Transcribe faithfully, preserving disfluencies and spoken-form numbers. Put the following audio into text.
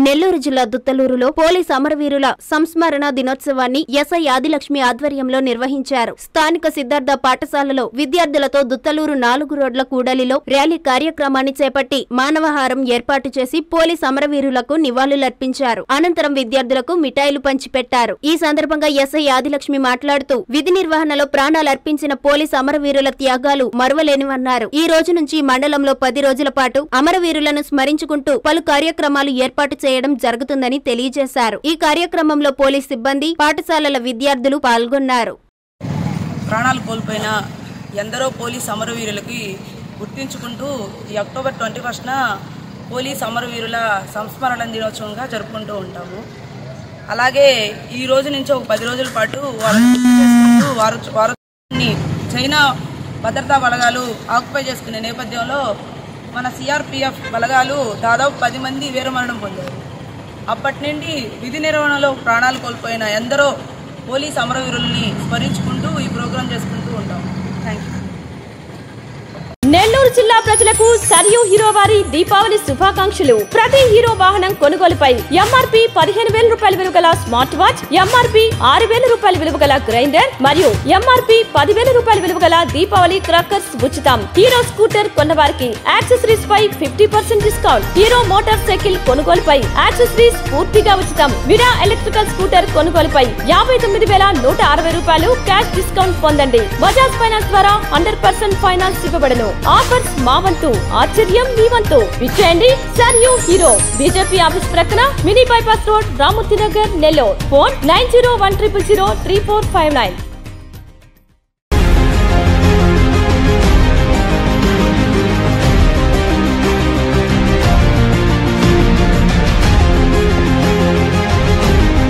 నెల్లూరు జిల్లా దుత్తలూరులో పోలీస్ అమరవీరుల సంస్మరణ దినోత్సవాన్ని ఎస్ఐ ఆదిలక్ష్మి ఆధ్వర్యంలో నిర్వహించారు. స్థానిక సిద్ధార్థ పాఠశాలలో విద్యార్థులతో దుత్తలూరు నాలుగు రోడ్ల కూడలిలో ర్యాలీ కార్యక్రమాన్ని చేపట్టి మానవహారం ఏర్పాటు చేసి పోలీస్ అమరవీరులకు నివాళులర్పించారు. అనంతరం విద్యార్థులకు మిఠాయిలు పంచిపెట్టారు. ఈ సందర్భంగా ఎస్ఐ ఆదిలక్ష్మి మాట్లాడుతూ విధి నిర్వహణలో ప్రాణాలర్పించిన పోలీస్ అమరవీరుల త్యాగాలు మరువలేనివన్నారు. ఈ రోజు నుంచి మండలంలో పది రోజుల పాటు అమరవీరులను స్మరించుకుంటూ పలు కార్యక్రమాలు ఏర్పాటు చేయడం జరుగుతుందని తెలియజేశారు. ఈ కార్యక్రమంలో పోలీస్ సిబ్బంది, పాఠశాలల విద్యార్థులు పాల్గొన్నారు. ప్రాణాలు కోల్పోయిన ఎందరో పోలీస్ అమరవీరులకి గుర్తించుకుంటూ ఈ అక్టోబర్ ట్వంటీ ఫస్ట్న పోలీస్ అమరవీరుల సంస్మరణ దినోత్సవంగా జరుపుకుంటూ ఉంటాము. అలాగే ఈ రోజు నుంచి ఒక పది రోజుల పాటు వారిని గుర్తు చేసుకుంటూ వారు వారిని చైనా భద్రతా బలగాలు ఆక్యుపై చేసుకునే నేపథ్యంలో మన సిఆర్పిఎఫ్ బలగాలు దాదాపు పది మంది వీరమరణం పొందారు. అప్పటి నుండి విధి నిర్వహణలో ప్రాణాలు కోల్పోయిన ఎందరో పోలీస్ అమరవీరుల్ని స్మరించుకుంటూ ఈ ప్రోగ్రాం చేసుకుంటూ ఉంటాం. Thank you. నెల్లూరు జిల్లా ప్రజలకు సరియు హీరో వారి దీపావళి శుభాకాంక్షలు. ప్రతి హీరో వాహనం కొనుగోలుపై ఎంఆర్పి పదిహేను వేల రూపాయల విలువ గల స్మార్ట్ వాచ్, ఎంఆర్పి ఆరు వేల రూపాయల విలువ గల గ్రైండర్ మరియు ఎంఆర్పి పదివేల రూపాయల విలువ గల దీపావళి క్రాకర్స్ ఉచితం. హీరో స్కూటర్ కొన్న వారికి యాక్సెసరీస్ పై fifty percent discount. Hero motor cycle కొనుగోలుపై యాక్సెసరీస్ పూర్తిగా ఉచితం. విరా ఎలక్ట్రికల్ స్కూటర్ కొనుగోలుపై యాభై తొమ్మిది వేల నూట అరవై రూపాయలు క్యాష్ డిస్కౌంట్ పొందండి. బజాజ్ ఫైనాన్స్ ద్వారా హండ్రెడ్ పర్సెంట్ ఫైనాన్స్ ఇవ్వబడను. ఆఫర్స్ మా వంతు, ఆశ్చర్యం మీ వంతు. విచ్చేయండి సరియు హీరో, బీజేపీ ఆఫీస్ ప్రక్కన, mini bypass road, Ramurthy Nagar, Nellore. Phone nine zero one triple zero three four five nine.